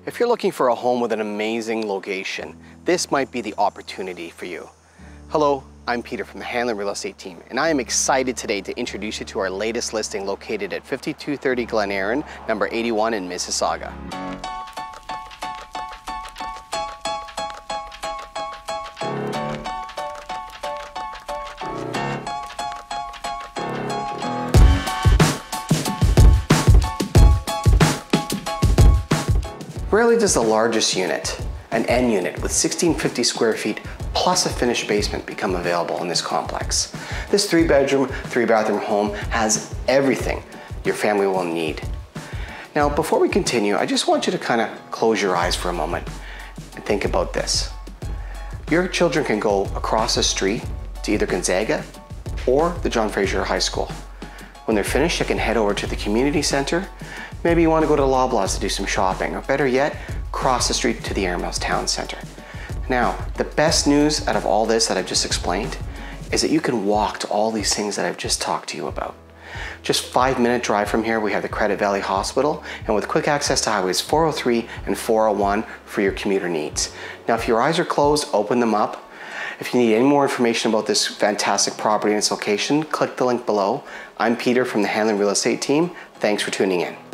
If you're looking for a home with an amazing location, this might be the opportunity for you. Hello, I'm Peter from the Hanlon Real Estate team, and I am excited today to introduce you to our latest listing located at 5230 Glen, Erin, number 81 in Mississauga. Rarely does the largest unit, an N unit with 1650 square feet plus a finished basement, become available in this complex. This 3-bedroom, 3-bathroom home has everything your family will need. Now, before we continue, I just want you to kind of close your eyes for a moment and think about this. Your children can go across the street to either Gonzaga or the John Fraser High School. When they're finished, they can head over to the community center. Maybe you want to go to Loblaws to do some shopping, or better yet, cross the street to the Erin Mills Town Centre. Now, the best news out of all this that I've just explained is that you can walk to all these things that I've just talked to you about. Just 5-minute drive from here, we have the Credit Valley Hospital, and with quick access to highways 403 and 401 for your commuter needs. Now, if your eyes are closed, open them up. If you need any more information about this fantastic property and its location, click the link below. I'm Peter from the Hanlon Real Estate team. Thanks for tuning in.